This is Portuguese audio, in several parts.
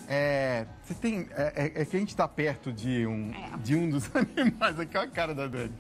Você tem... É que a gente está perto de um dos animais. Aqui, olha a cara da Dani.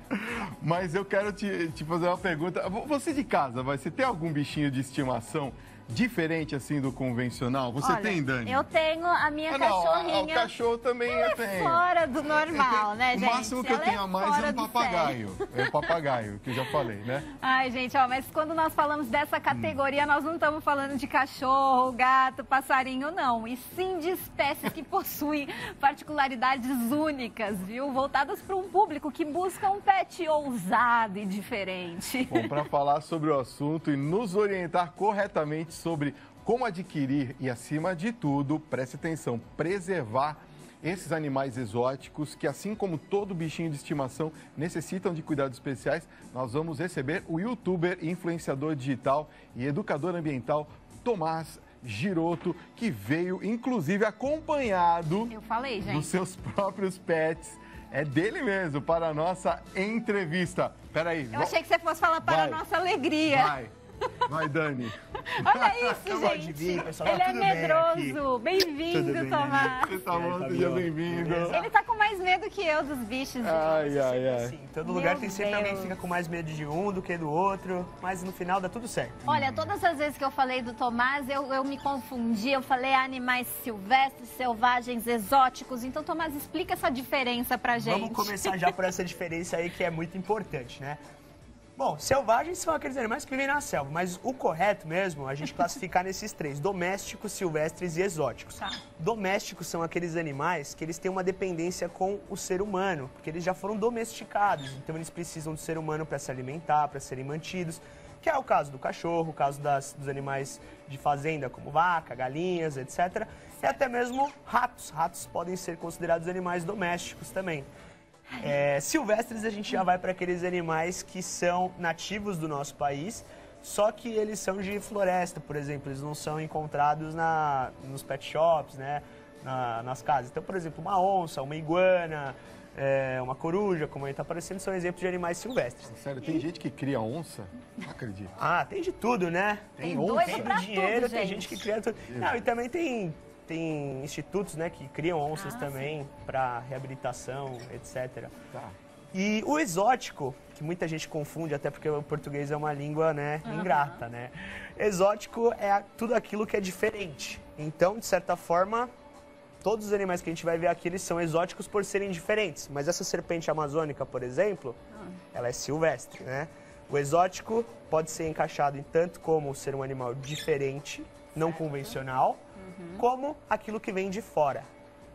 Mas eu quero te fazer uma pergunta. Você de casa, você tem algum bichinho de estimação diferente, assim, do convencional? Você tem, Dani? Eu tenho a minha cachorrinha. O cachorro também eu tenho. Fora do normal, né, gente? O máximo que eu tenho a mais é um papagaio. É o papagaio, que eu já falei, né? Ai, gente, mas quando nós falamos dessa categoria, nós não estamos falando de cachorro, gato, passarinho, não. E sim de espécies que possuem particularidades únicas, viu? Voltadas para um público que busca um pet ousado e diferente. Bom, para falar sobre o assunto e nos orientar corretamente sobre como adquirir e, acima de tudo, preste atenção, preservar esses animais exóticos que, assim como todo bichinho de estimação, necessitam de cuidados especiais, nós vamos receber o youtuber, influenciador digital e educador ambiental Tomás Giroto, que veio, inclusive, acompanhado dos seus próprios pets. É dele mesmo, para a nossa entrevista. Peraí. Eu achei que você fosse falar para a nossa alegria. Vai, Dani. Olha isso, gente. Vir, pessoal, ele é medroso. Bem-vindo, Tomás. Você tá bom? Seja bem-vindo. Ele tá com mais medo que eu dos bichos. Ai. Assim, todo lugar tem sempre alguém que fica com mais medo de um do que do outro, mas no final dá tudo certo. Olha, todas as vezes que eu falei do Tomás, eu me confundi. Eu falei animais silvestres, selvagens, exóticos. Então, Tomás, explica essa diferença pra gente. Vamos começar já por essa diferença aí que é muito importante, né? Bom, selvagens são aqueles animais que vivem na selva, mas o correto mesmo é a gente classificar nesses três: domésticos, silvestres e exóticos. Tá. Domésticos são aqueles animais que eles têm uma dependência com o ser humano, porque eles já foram domesticados, então eles precisam do ser humano para se alimentar, para serem mantidos, que é o caso do cachorro, o caso dos animais de fazenda, como vaca, galinhas, etc. E até mesmo ratos. Ratos podem ser considerados animais domésticos também. Silvestres a gente já vai para aqueles animais que são nativos do nosso país, só que eles são de floresta, por exemplo, eles não são encontrados nos pet shops, né, nas casas. Então, por exemplo, uma onça, uma iguana, uma coruja, como aí está aparecendo, são exemplos de animais silvestres. Sério, tem gente que cria onça? Não acredito. Ah, tem de tudo, né? Tem onça, tem pra dinheiro, tudo, tem gente que cria tudo. Não, e também tem institutos, né, que criam onças também para reabilitação, etc. Tá. E o exótico, que muita gente confunde, até porque o português é uma língua, né, ingrata, né? Exótico é tudo aquilo que é diferente. Então, de certa forma, todos os animais que a gente vai ver aqui, eles são exóticos por serem diferentes. Mas essa serpente amazônica, por exemplo, ela é silvestre, né? O exótico pode ser encaixado em tanto como ser um animal diferente, não convencional, como aquilo que vem de fora.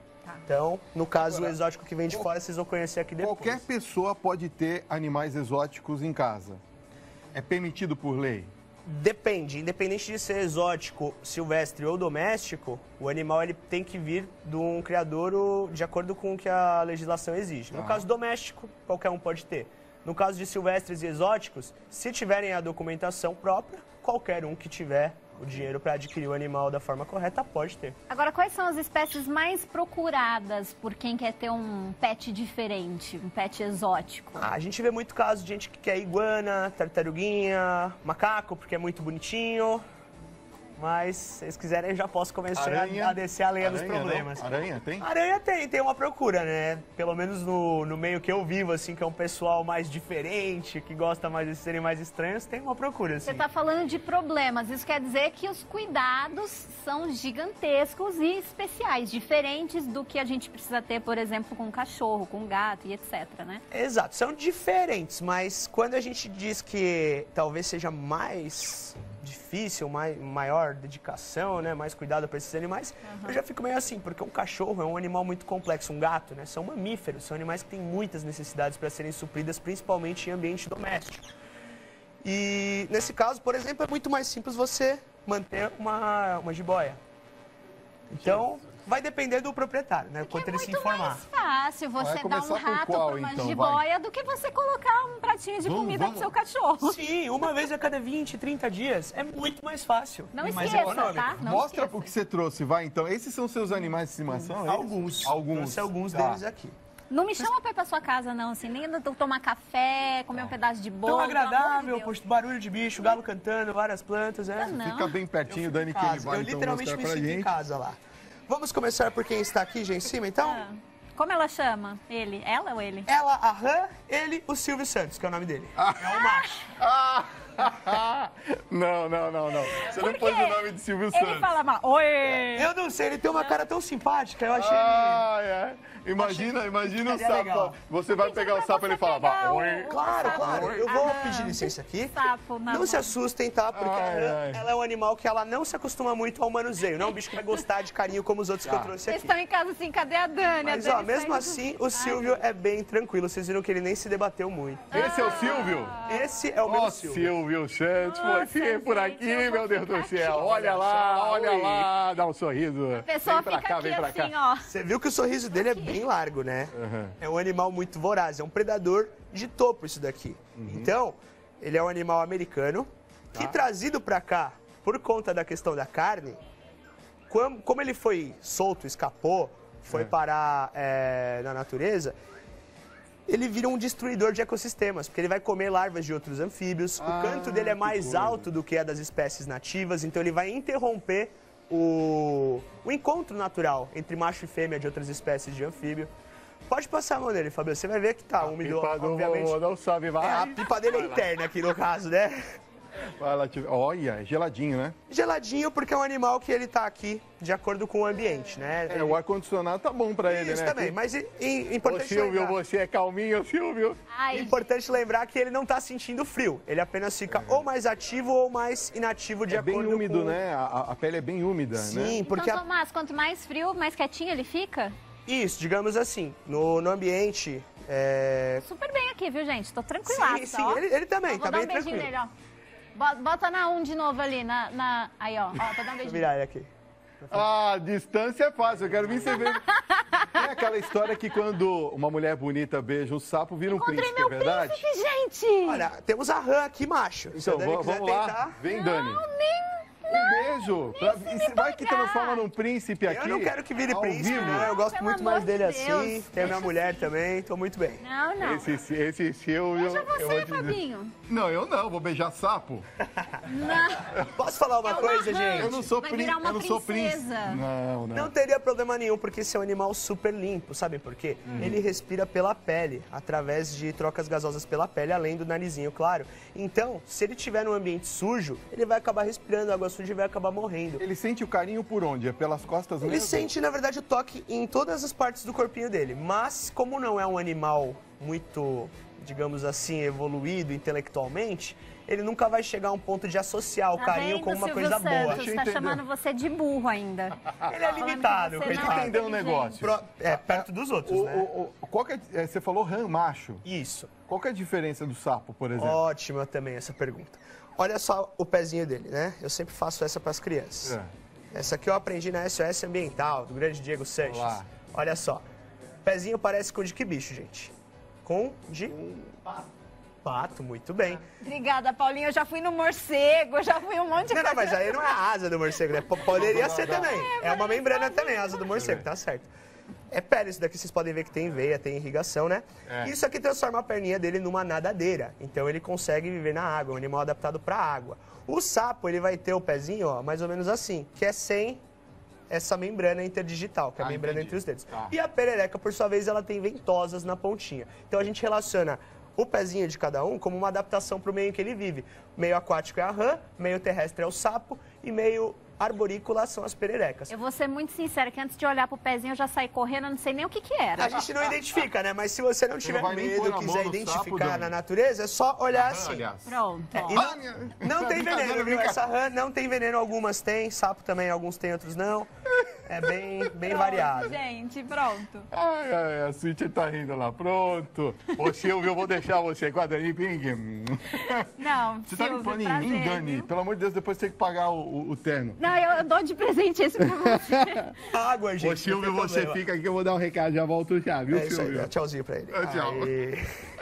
Então, no caso, o exótico que vem de fora, vocês vão conhecer aqui depois. Qualquer pessoa pode ter animais exóticos em casa. É permitido por lei? Depende. Independente de ser exótico, silvestre ou doméstico, o animal ele tem que vir de um criadouro de acordo com o que a legislação exige. No caso doméstico, qualquer um pode ter. No caso de silvestres e exóticos, se tiverem a documentação própria, qualquer um que tiver o dinheiro para adquirir o animal da forma correta pode ter. Agora, quais são as espécies mais procuradas por quem quer ter um pet diferente, um pet exótico? A gente vê muito caso de gente que quer iguana, tartaruguinha, macaco, porque é muito bonitinho. Mas, se vocês quiserem, eu já posso começar a descer a lenha dos problemas. Não? Aranha tem? Aranha tem uma procura, né? Pelo menos no meio que eu vivo, assim, que é um pessoal mais diferente, que gosta mais desses animais estranhos, tem uma procura, assim. Você está falando de problemas, isso quer dizer que os cuidados são gigantescos e especiais, diferentes do que a gente precisa ter, por exemplo, com um cachorro, com um gato e etc, né? Exato, são diferentes, mas quando a gente diz que talvez seja mais difícil, maior dedicação, né, mais cuidado para esses animais, eu já fico meio assim, porque um cachorro é um animal muito complexo, um gato, né, são mamíferos, são animais que têm muitas necessidades para serem supridas, principalmente em ambiente doméstico. E nesse caso, por exemplo, é muito mais simples você manter uma jiboia. Então, vai depender do proprietário, né? Quanto ele se informar. É muito mais fácil você dar um rato para uma jiboia do que você colocar um pratinho de comida pro seu cachorro. Sim, uma vez a cada 20, 30 dias. É muito mais fácil. Não e mais esqueça, econômico. tá? Não Mostra esqueça. o que você trouxe, vai então. Esses são seus animais de estimação? Alguns. Trouxe alguns deles aqui. Não me chama pra ir pra sua casa, não, assim, nem tomar café, comer um pedaço de bolo. Tão agradável, pelo amor de posto barulho de bicho, galo cantando, várias plantas, Não. Fica bem pertinho, Dani, que ele vai Eu então literalmente mostrar me pra sinto em gente. casa lá. Vamos começar por quem está aqui já em cima, então? Ah. Como ela chama? Ele? Ela ou ele? Ela, a Rã, ele, o Silvio Santos, que é o nome dele. É o macho. Não. Você não pôs o nome de Silvio Santos. Ele fala mal. Oi! Eu não sei, ele tem uma cara tão simpática, eu achei ele... É. Imagina o Ficaria sapo. legal. Você vai pegar o sapo e ele fala, pegar oi. Claro. Eu vou pedir licença aqui. Sapo na Não se mão. assustem, tá? Porque a Rã, ela é um animal que ela não se acostuma muito ao manuseio. Não é um bicho que vai gostar de carinho como os outros que eu trouxe Eles aqui. estão em casa assim, cadê a Dani? Mas, a ó, Dani mesmo saindo- assim, o Silvio é bem tranquilo. Vocês viram que ele nem se debateu muito. Esse é o Silvio? Esse é o meu Silvio. Silvio Santos, Nossa, você por gente, aqui, eu vou meu Deus do ficar céu. aqui. Olha lá, dá um sorriso. A pessoa Vem pra fica cá, aqui vem pra cá. assim, ó. Você viu que o sorriso dele é bem largo, né? É um animal muito voraz, é um predador de topo isso daqui. Então, ele é um animal americano que trazido pra cá por conta da questão da carne, como ele foi solto, escapou, foi parar na natureza, ele vira um destruidor de ecossistemas, porque ele vai comer larvas de outros anfíbios, o canto dele é que mais coisa. alto do que a das espécies nativas, então ele vai interromper o encontro natural entre macho e fêmea de outras espécies de anfíbio. Pode passar a mão nele, Fabio, você vai ver que tá úmido, Pipa do obviamente. vovô, não sabe, vai. A pipa dele é interna aqui no caso, né? Vai lá, olha, geladinho, né? Geladinho porque é um animal que ele tá aqui de acordo com o ambiente, né? O ar-condicionado tá bom pra ele, Isso né? também, mas Ô, importante Silvio, lembrar... você é calminho, Silvio. Ai, Importante lembrar que ele não tá sentindo frio. Ele apenas fica ou mais ativo ou mais inativo de É acordo bem úmido, com... né? A pele é bem úmida, né? Sim, porque então, Tomás, quanto mais frio, mais quietinho ele fica? Isso, digamos assim, no ambiente... Super bem aqui, viu, gente? Tô tranquilaça, Sim, ó. ele também, Ó, tá vou dar bem um beijinho tranquilo. nele, ó. Bota na 1 de novo ali, aí, ó. Ó, vou dar um Deixa eu beijinho. virar ele aqui. Ah, distância é fácil, eu quero vir você ver. Tem aquela história que quando uma mulher bonita beija um sapo, vira um Encontrei príncipe, meu é verdade? príncipe, gente! Olha, temos a Rã aqui, macho. Se a Então, Dani quiser vamos lá. tentar... Vem, Dani. Nem... Um beijo. Vai que transforma num príncipe aqui. Eu não quero que vire ao príncipe, vivo. né? Eu gosto Pelo muito amor mais dele de assim. Deus. Tem a Deixa minha mulher também, tô muito bem. Não. Esse Silvio. Deixa eu vou você, te dizer. Fabinho. Não, eu não, vou beijar sapo. Não. Posso falar uma coisa, Eu gente? não sou Vai príncipe. virar uma Eu não sou príncipe. princesa. Não. Não teria problema nenhum, porque esse é um animal super limpo, sabe por quê? Ele respira pela pele, através de trocas gasosas pela pele, além do narizinho, claro. Então, se ele estiver num ambiente sujo, ele vai acabar respirando água suja e vai acabar morrendo. Ele sente o carinho por onde? É pelas costas Ele mesmo? sente, na verdade, o toque em todas as partes do corpinho dele. Mas, como não é um animal muito, digamos assim, evoluído intelectualmente, ele nunca vai chegar a um ponto de associar o Tá carinho vendo, com uma Silvio coisa boa. Santos? Tá Entendeu? chamando você de burro ainda. Ele é limitado, Falando que você coitado. não é Entendeu o inteligente. negócio? Perto dos outros, né? Qual que é, você falou rã macho. Isso. Qual que é a diferença do sapo, por exemplo? Ótima também essa pergunta. Olha só o pezinho dele, né? Eu sempre faço essa para as crianças. É. Essa aqui eu aprendi na SOS Ambiental, do grande Diego Sanches. Olá. Olha só. Pezinho parece com de que bicho, gente? Com de... Pato, muito bem. Obrigada, Paulinha. Eu já fui no morcego, já fui um monte de Não, mas aí não é a asa do morcego, né? Poderia ser também. É uma membrana também, a asa do morcego, tá certo. É pele, isso daqui vocês podem ver que tem veia, tem irrigação, né? É. Isso aqui transforma a perninha dele numa nadadeira. Então ele consegue viver na água, é um animal adaptado para água. O sapo, ele vai ter o pezinho, ó, mais ou menos assim, que é sem essa membrana interdigital, que é a membrana entendi. entre os dedos. Tá. E a perereca, por sua vez, ela tem ventosas na pontinha. Então a gente relaciona o pezinho de cada um como uma adaptação para o meio em que ele vive. Meio aquático é a rã, meio terrestre é o sapo e meio arborícola são as pererecas. Eu vou ser muito sincera, que antes de olhar pro pezinho eu já saí correndo, eu não sei nem o que que era. A gente não identifica, né? Mas se você não tiver vai nem pôr medo, a mão quiser no identificar sapo, Dani. na natureza, é só olhar assim. Aliás. Pronto. ó. E não tem veneno, viu? brincadeira. Essa rã não tem veneno, algumas tem, sapo também, alguns tem, outros não. É bem variado. Gente, pronto. Ai, a Suíte tá rindo lá. Pronto. Ô, Silvio, eu vou deixar você com a Dani Ping. Não, Você tá Silvio, limpando em prazer, mim, Dani? viu? Pelo amor de Deus, depois tem que pagar o terno. Não, eu dou de presente esse pra você. Água, gente. Ô, Silvio, não tem você problema. fica aqui que eu vou dar um recado, já volto já, viu, É isso aí, Silvio? dá tchauzinho pra ele. Tchau. Aí.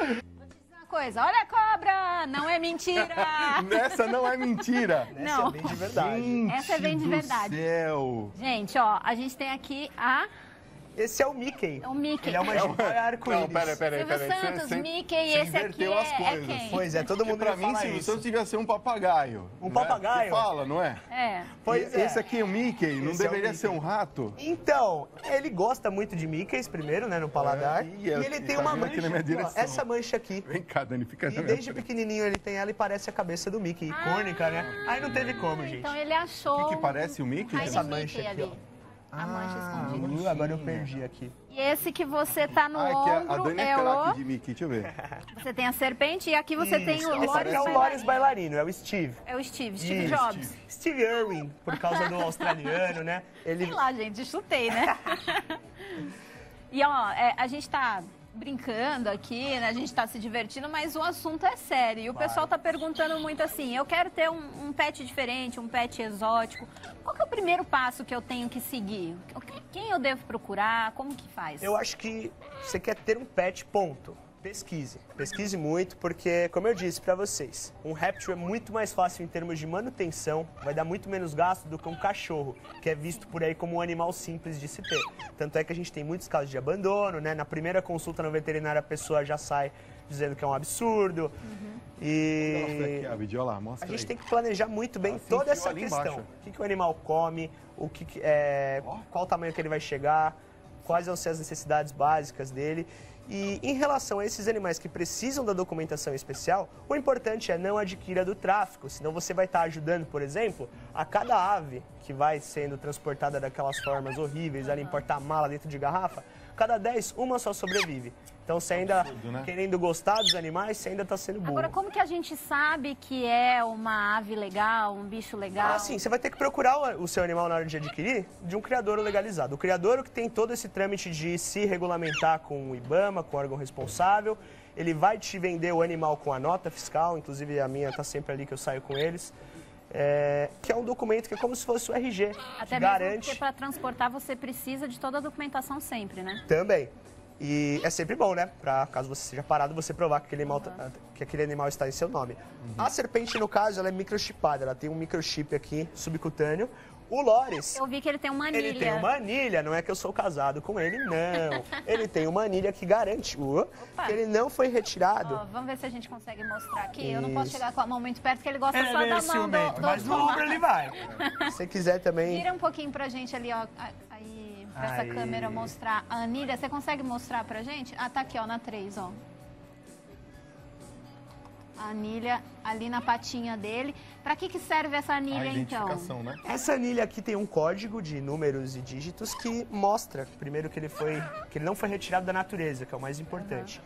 Uma coisa, olha a cobra! Não é mentira! Essa não é mentira. Essa Não. é bem de verdade. Gente Essa é bem de do verdade. céu. Gente, ó, a gente tem aqui a Esse é o Mickey. É o Mickey. Ele é uma jiboia arco-íris. Não, peraí. Silvio Santos, Mickey, esse aqui inverteu as é coisas. quem? Pois é, todo mundo Pra ia mim, falar Silvio isso. Santos devia ser um papagaio. Um né? papagaio? Que fala, não é? É. Pois é. Esse aqui é o Mickey, não Esse é o deveria Mickey. ser um rato? Então, ele gosta muito de Mickeys primeiro, né, no paladar. E E ele tem tá uma vindo aqui mancha na minha aqui, ó, direção. essa mancha aqui. Vem cá, Dani, fica E na minha desde frente. pequenininho ele tem ela e parece a cabeça do Mickey, icônica, né? Aí não teve como, gente. Então ele achou. O que parece o Mickey? Tiny Essa Mickey mancha aqui, ali. A mancha escondida. Agora eu perdi aqui. E esse que você tá no Ah, que a ombro Dani é é craque o... de Mickey, deixa eu ver. Você tem a serpente e aqui você tem o Esse aqui Lawrence é o Lawrence bailarino, é o Steve. É o Steve Isso. Jobs. Steve Irwin, por causa do australiano, né? Ele Sei lá, gente, chutei, né? E ó, a gente tá brincando aqui, né? A gente tá se divertindo, mas o assunto é sério. E o pessoal tá perguntando muito assim, eu quero ter um pet diferente, um pet exótico. Qual que é o primeiro passo que eu tenho que seguir? Quem eu devo procurar? Como que faz? Eu acho que você quer ter um pet, ponto. Pesquise. Pesquise muito, porque, como eu disse pra vocês, um réptil é muito mais fácil em termos de manutenção, vai dar muito menos gasto do que um cachorro, que é visto por aí como um animal simples de se ter. Tanto é que a gente tem muitos casos de abandono, né? Na primeira consulta no veterinário a pessoa já sai dizendo que é um absurdo. Mostra E aqui a vídeo, olha lá, mostra a gente aí. tem que planejar muito bem Ah, se toda enfiou essa ali questão. embaixo. O que o animal come, qual o tamanho que ele vai chegar, quais vão ser as necessidades básicas dele. E em relação a esses animais que precisam da documentação especial, o importante é não adquira do tráfico, senão você vai estar ajudando, por exemplo, a cada ave que vai sendo transportada daquelas formas horríveis, ali em porta-mala dentro de garrafa, cada 10, uma só sobrevive. Então, você ainda, Absurdo, né? querendo gostar dos animais, você ainda está sendo burro. Agora, como que a gente sabe que é uma ave legal, um bicho legal? Ah, sim, você vai ter que procurar o seu animal na hora de adquirir de um criadouro legalizado. O criadouro que tem todo esse trâmite de se regulamentar com o IBAMA, com o órgão responsável, ele vai te vender o animal com a nota fiscal, inclusive a minha está sempre ali que eu saio com eles, que é um documento que é como se fosse o RG, Até que mesmo garante porque para transportar você precisa de toda a documentação sempre, né? também. E é sempre bom, né? Pra caso você seja parado, você provar que aquele animal está em seu nome. A serpente, no caso, ela é microchipada. Ela tem um microchip aqui, subcutâneo. O Lawrence, Eu vi que ele tem uma anilha. ele tem uma anilha. Não é que eu sou casado com ele, não. Ele tem uma anilha que garante que ele não foi retirado. Ó, vamos ver se a gente consegue mostrar aqui. Eu não posso Isso. chegar com a mão muito perto, porque ele gosta Ele é só meio da mão ciumento, do mas no outro ombro lado. ele vai. Se você quiser também... Vira um pouquinho pra gente ali, ó. Aí, pra essa Aí. câmera mostrar a anilha. Você consegue mostrar pra gente? Ah, tá aqui, ó, na 3, ó. A anilha ali na patinha dele. Pra que serve essa A anilha, então? identificação, né? Essa anilha aqui tem um código de números e dígitos que mostra, primeiro, que ele não foi retirado da natureza, que é o mais importante.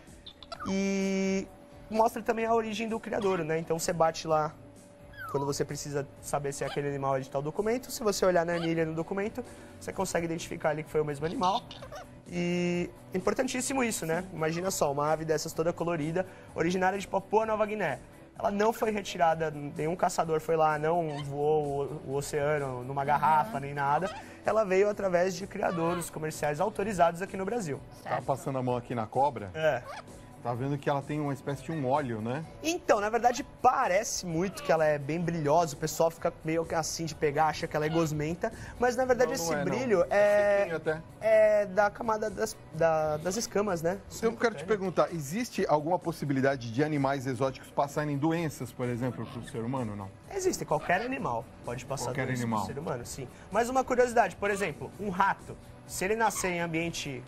E mostra também a origem do criadouro, né? Então você bate lá quando você precisa saber se aquele animal é de tal documento. Se você olhar na anilha no documento, você consegue identificar ali que foi o mesmo animal. E é importantíssimo isso, né? Imagina só, uma ave dessas toda colorida, originária de Papua Nova Guiné. Ela não foi retirada, nenhum caçador foi lá, não voou o oceano numa garrafa, nem nada. Ela veio através de criadouros comerciais autorizados aqui no Brasil. Tá passando a mão aqui na cobra, tá vendo que ela tem uma espécie de um óleo, né? Então, na verdade, parece muito que ela é bem brilhosa, o pessoal fica meio que assim de pegar, acha que ela é gosmenta, mas na verdade Não, não esse é, não. brilho É fininho até. é da camada das escamas, né? Eu quero te perguntar, existe alguma possibilidade de animais exóticos passarem doenças, por exemplo, para o ser humano, não? Existe, qualquer animal pode passar Qualquer doença animal. pro ser humano, sim. Mas uma curiosidade, por exemplo, um rato, se ele nascer em ambiente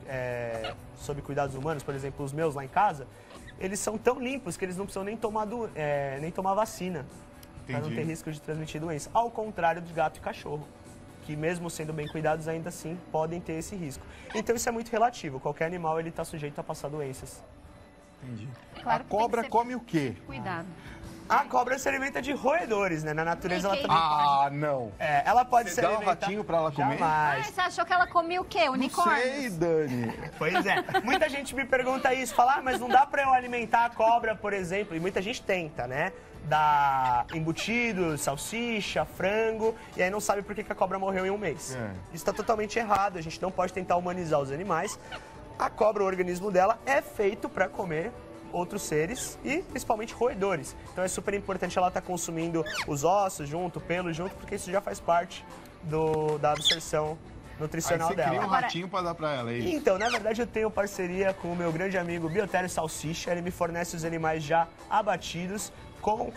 sob cuidados humanos, por exemplo, os meus lá em casa, eles são tão limpos que eles não precisam nem tomar vacina, para não Entendi. ter risco de transmitir doença. Ao contrário de gato e cachorro, que mesmo sendo bem cuidados, ainda assim podem ter esse risco. Então isso é muito relativo, qualquer animal ele está sujeito a passar doenças. Entendi. Claro A que tem cobra que ser- come o quê? Cuidado. A cobra se alimenta de roedores, né? Na natureza ela Mickey. também Ah, não. ela pode Você se dá um alimentar... ratinho pra ela comer? Jamais. Você achou que ela comia o quê? Não Unicórnios? sei, Dani. Pois é. Muita gente me pergunta isso, fala, mas não dá pra eu alimentar a cobra, por exemplo. E muita gente tenta, né? Dá embutido, salsicha, frango, e aí não sabe por que a cobra morreu em um mês. Isso está totalmente errado, a gente não pode tentar humanizar os animais. A cobra, o organismo dela, é feito para comer outros seres e principalmente roedores. Então é super importante ela estar consumindo os ossos junto, o pelo junto, porque isso já faz parte da absorção nutricional Aí você dela. cria um ratinho para dar para ela, é isso? Então, na verdade, eu tenho parceria com o meu grande amigo Biotério Salsicha. Ele me fornece os animais já abatidos com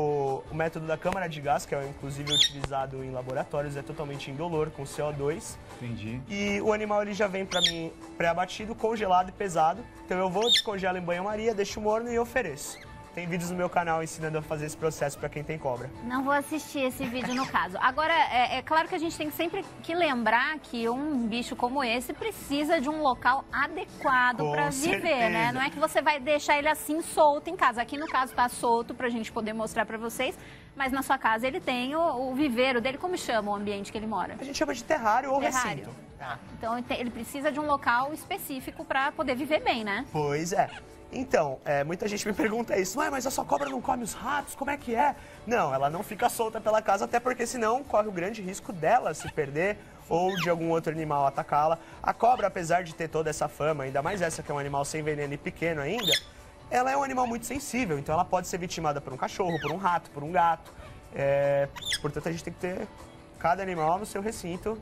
o método da câmara de gás, que é inclusive utilizado em laboratórios, é totalmente indolor, com CO2. Entendi. E o animal ele já vem para mim pré-abatido, congelado e pesado. Então eu vou, descongelo em banho-maria, deixo morno e ofereço. Tem vídeos no meu canal ensinando a fazer esse processo para quem tem cobra. Não vou assistir esse vídeo no caso. Agora, é claro que a gente tem sempre que lembrar que um bicho como esse precisa de um local adequado para viver, né? Não é que você vai deixar ele assim solto em casa. Aqui no caso tá solto pra gente poder mostrar para vocês, mas na sua casa ele tem o viveiro dele. Como chama o ambiente que ele mora? A gente chama de terrário ou Terrário. recinto. Então ele precisa de um local específico para poder viver bem, né? Pois é. Então, muita gente me pergunta isso, mas a sua cobra não come os ratos, como é que é? Não, ela não fica solta pela casa, até porque senão corre o grande risco dela se perder ou de algum outro animal atacá-la. A cobra, apesar de ter toda essa fama, ainda mais essa que é um animal sem veneno e pequeno ainda, ela é um animal muito sensível, então ela pode ser vitimada por um cachorro, por um rato, por um gato. Portanto, a gente tem que ter cada animal no seu recinto.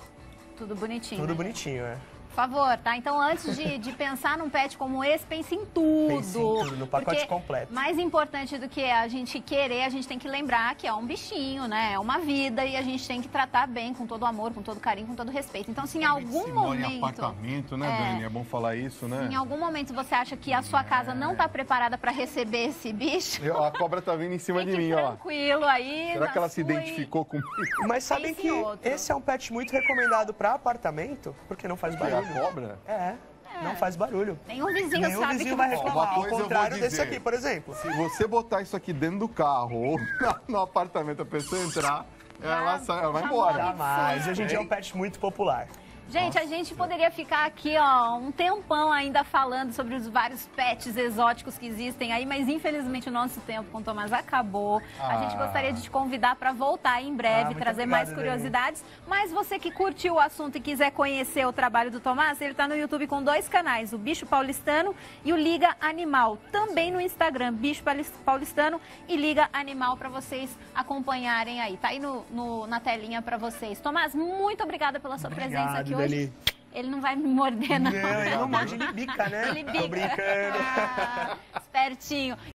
Tudo bonitinho. Tudo né? bonitinho, Por favor, tá? Então, antes de pensar num pet como esse, pense em tudo. Pense em tudo, no pacote completo. Mais importante do que a gente querer, a gente tem que lembrar que é um bichinho, né? É uma vida e a gente tem que tratar bem, com todo amor, com todo carinho, com todo respeito. Então, se em algum momento... em apartamento, né, Dani? É bom falar isso, né? Se em algum momento você acha que a sua casa não tá preparada para receber esse bicho... A cobra tá vindo em cima de mim, ó. Tranquilo aí. Será que ela se identificou comigo? Mas sabem que esse é um pet muito recomendado para apartamento, porque não faz barulho. A cobra? Não faz barulho. Nenhum vizinho Nenhum sabe vizinho que vai você... reclamar, Uma ao coisa eu vou contrário desse dizer. aqui, por exemplo. Se você botar isso aqui dentro do carro ou no apartamento, a pessoa entrar, ela vai embora. Jamais. Hoje em dia é um pet muito popular. Gente, a gente poderia ficar aqui, ó, um tempão ainda falando sobre os vários pets exóticos que existem aí, mas infelizmente o nosso tempo com o Tomás acabou. A gente gostaria de te convidar para voltar em breve, trazer mais curiosidades. Mas você que curtiu o assunto e quiser conhecer o trabalho do Tomás, ele está no YouTube com 2 canais, o Bicho Paulistano e o Liga Animal. Também no Instagram, Bicho Paulistano e Liga Animal, para vocês acompanharem aí. Tá aí na telinha para vocês. Tomás, muito obrigada pela sua presença aqui hoje. Ele não vai me morder, não. Não, ele não morde, ele bica, né? Ele bica. Tô brincando. Espertinho.